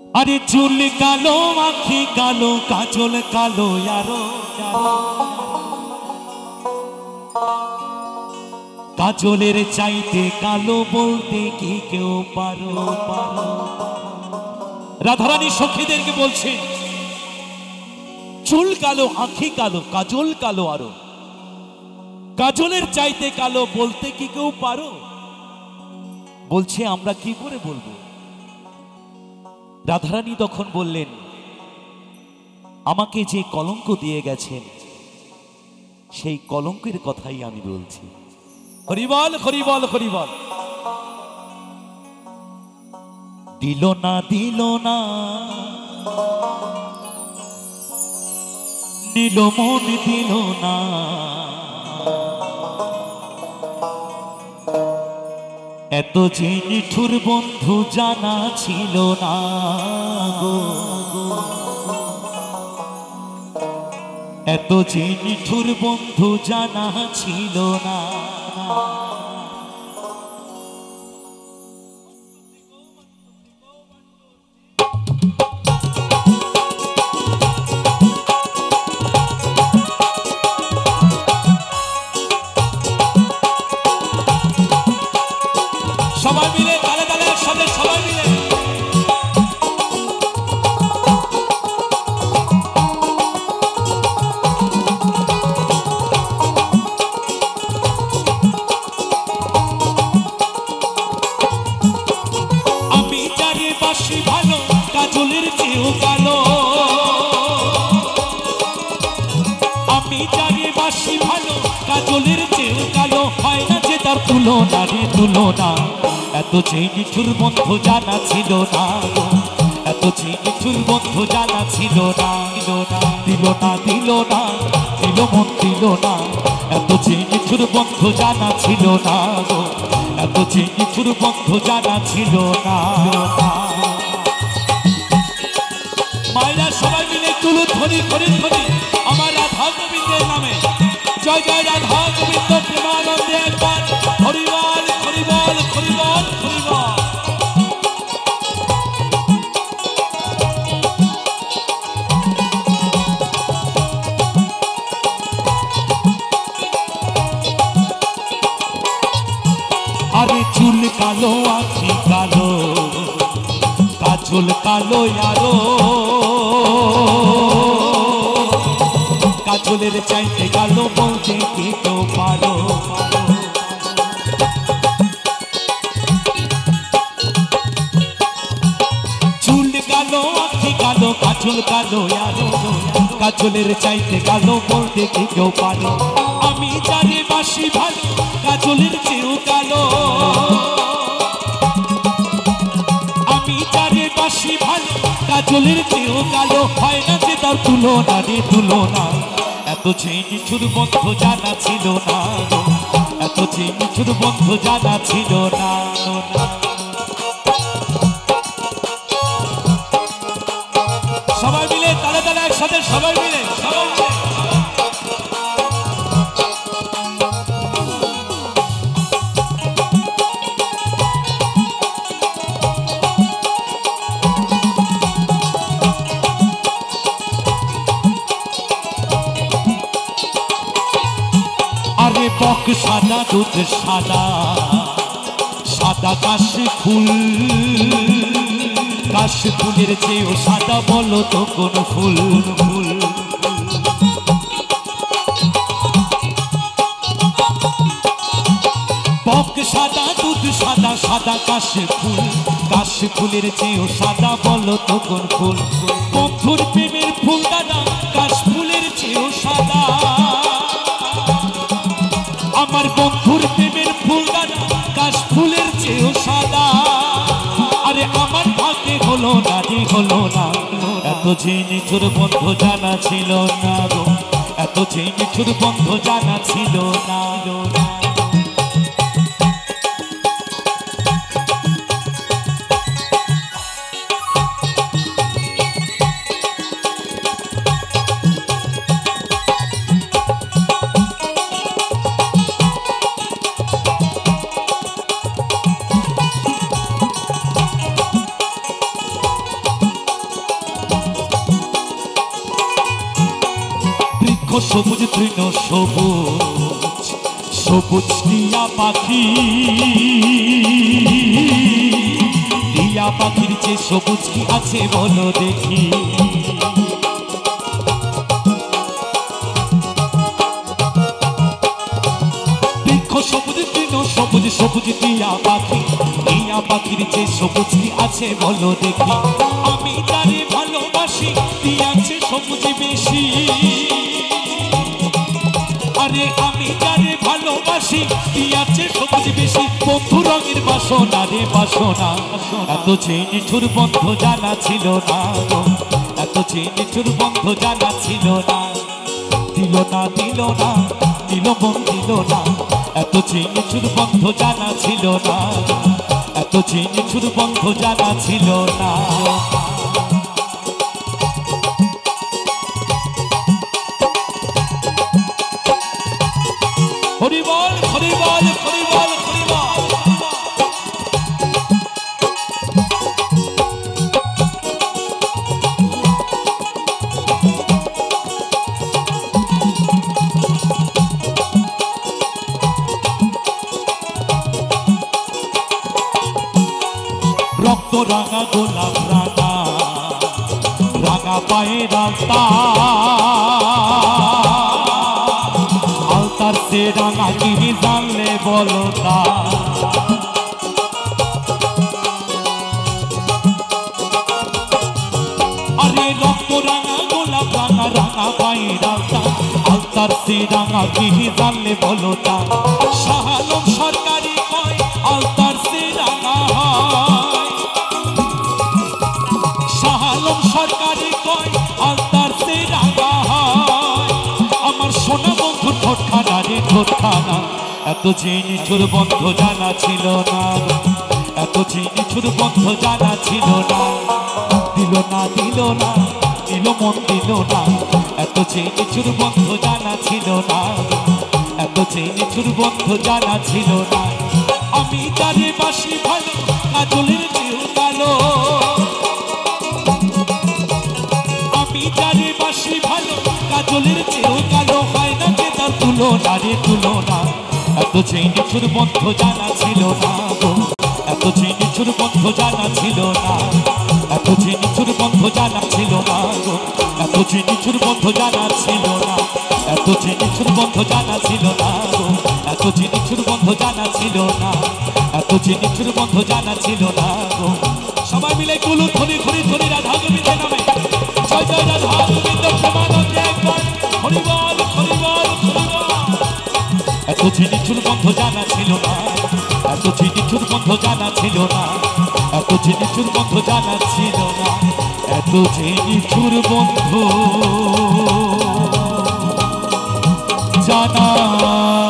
আরে চুল কালো আঁখি কালো কাজল কালো আরো কাজলের চাইতে কালো বলতে কি কেউ পারো পারো। রাধারানী সখীদেরকে বলছে চুল কালো আঁখি কালো কাজল কালো আরো কাজলের চাইতে কালো বলতে কি কেউ পারো। বলছে আমরা কি করে বলবো। রাধারানী তখন বললেন আমাকে যে কলঙ্ক দিয়ে গেছেন সেই কলঙ্কের কথাই আমি বলছি। হরিবল হরিবল হরিবল। দিল না দিল না দিল মন দিল না এত যে নিঠুর বন্ধু জানা ছিল না গো এত যে নিঠুর বন্ধু জানা ছিল না। সবাই মিলে তালে তালে একসাথে সবাই মিলে আমি জানি বাসি ভালো কাজলের চেয়েও কালো আমি জানি বাসি ভালো কাজলের চেয়েও কালো হয় না যে তার তুলনা রে তুলনা। এত যে নিঠুর বন্ধু জানা ছিল না এত যে নিঠুর বন্ধু জানা ছিল না। দিল না দিল না দিল মন দিল না এত যে নিঠুর বন্ধু জানা ছিল না এত যে নিঠুর বন্ধু জানা ছিল না। মায়েরা সবাই মিলে তুলু ধ্বনি করে ধ্বনি আমার রাধা গোবিন্দের নামে জয় জয় রাধা গোবিন্দ প্রেমানন্দে একবার হরিবল হরিবল হরিবল হরিবল। আরে চুল কালো আঁখি কালো কাজল কালো আরো কাজলের চাইতে কালো বলতে কি কেউ পারো। চুল কালো আঁখি কালো কাজল কালো আরো কাজলের চাইতে কালো বলতে কি কেউ পারো। আমি জানি বাসি ভালো কাজলের চেয়েও কালো আমি জানি বাসি ভালো কাজলের চেয়েও কালো হয় না যে তার তুলনা রে তুলনা। এত যে নিঠুর বন্ধু জানা ছিল না এত যে নিঠুর বন্ধু জানা ছিল না। সবাই মিলে তালে তালে একসাথে সবাই মিলে সবাই মিলে বক সাদা দুধ সাদা সাদা কাশি ফুল কাশি ফুলের চেয়েও সাদা বলো তো কোন ফুল ফুল। বক সাদা দুধ সাদা সাদা কাশি ফুলের চেয়েও সাদা বলো তো কোন ফুল। বন্ধুর প্রেমের ফুল দাদা কাশ ফুলের চেয়েও সাদা আমার বন্ধুর প্রেমের ফুল দাদা কাশ ফুলের চেয়েও সাদা। আরে আমার ভাগ্যে হলো না রে হলো না এত যে নিঠুর বন্ধু জানা ছিল না গো এত যে নিঠুর বন্ধু জানা ছিল না। সবুজ তৃণ সবুজ সবুজ টিয়া পাখি, টিয়া পাখির যে সবুজ কি আছে বলো দেখি। বৃক্ষ সবুজ তৃণ সবুজ সবুজ টিয়া পাখি, টিয়া পাখির যে সবুজ কি আছে বলো দেখি। আমি তারে ভালোবাসি টিয়াছে সবুজ বেশি, আরে আমি যারে ভালোবাসি টিয়াছে সবুজ বেশি। বন্ধু রঙের বাসনা রে বাসনা, এত যে নিঠুর বন্ধ জানা ছিল না গো, এত যে নিঠুর বন্ধ জানা ছিল না। দিল না দিল না দিল মন দিল না, এত যে নিঠুর বন্ধ জানা ছিল না, এত যে নিঠুর বন্ধ জানা ছিল না। হরি বল হরি বল হরি বল হরি বল। রক্ত রাঙা গোলাপ রাঙা রাঙা পায়ের আলতা, আলতার সে রাঙা কি জানলে বলো তা। আরে রক্ত রাঙা গোলাপ রাঙা রাঙা পায়ের আলতা, আলতার সে রাঙা কি জানলে বলো তা। শাহ আলম সরকারি কয় আলতার সে রাঙা হয়, শাহ আলম সরকারি কয় আলতার সে রাঙা হয়। আমার সোনা বন্ধু ঠোঁটখানা রে ঠোঁটখানা, এত যে নিঠুর বন্ধ জানা ছিল না, এত যে নিঠুর বন্ধ জানা ছিল না। দিল না দিল না দিল মন দিল না, এত যে নিঠুর বন্ধ জানা ছিল না, এত যে নিঠুর বন্ধ জানা ছিল না। আমি তারে বাসি ভালো কাজলের চেয়েও কালো, আমি তারে বাসি ভালো কাজলের চেয়েও কালো। হয় না যে তার তুলনা রে তুলনা, এত যে নিঠুর বন্ধ জানা ছিল না গো, এত যে নিঠুর বন্ধ জানা ছিল না, এত যে নিঠুর বন্ধ জানা ছিল না গো, এত যে নিঠুর বন্ধ জানা ছিল না, এত যে নিঠুর বন্ধ জানা ছিল না গো, এত যে নিঠুর বন্ধ জানা ছিল না, এত যে নিঠুর বন্ধ জানা ছিল না গো। সবাই মিলে কুলু ধরি ধরি ধরি রাধা গোবিন্দের নামে জয় জয় রাধা গোবিন্দ প্রেমানন্দে একবার হরি বল হরি বল হরি বল। এত যে নিঠুর বন্ধ জানা ছিল না, এত যে নিঠুর বন্ধ জানা ছিল না, এত যে নিঠুর বন্ধ জানা ছিল না, এত যে নিঠুর বন্ধ জানা